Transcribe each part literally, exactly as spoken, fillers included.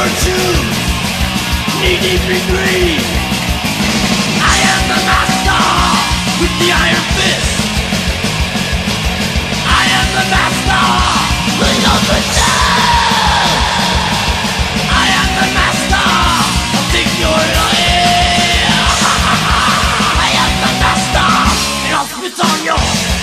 virtues, knee deep in greed. I am the master with the iron fist. I am the master with open death. I am the master of ignorance. I am the master and I'll spit on you.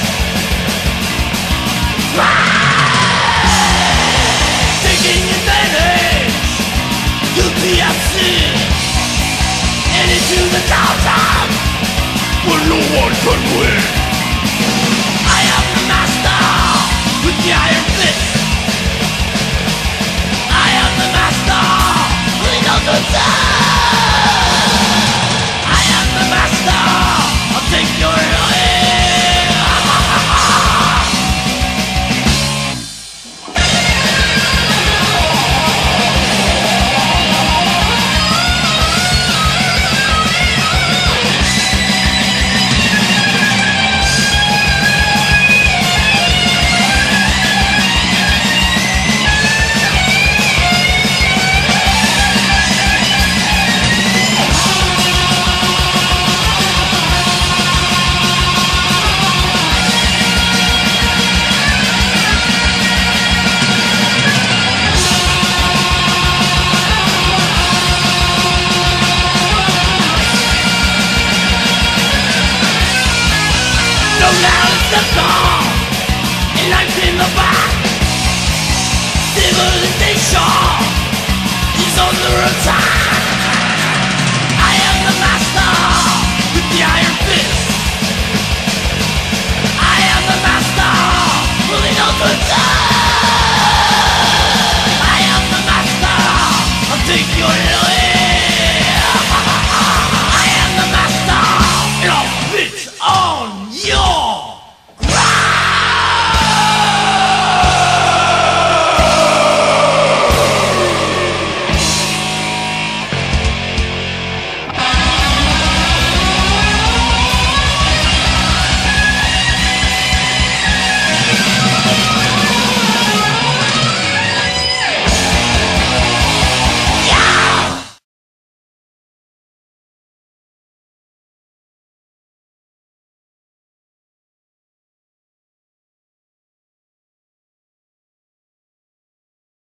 Taking advantage, guilty as sin, and into the downtown where no one can win. I am the master with the iron fist. I am the master with no concern. I am the master, I'll take your away. The song, and life's in the back. Civilization is under attack.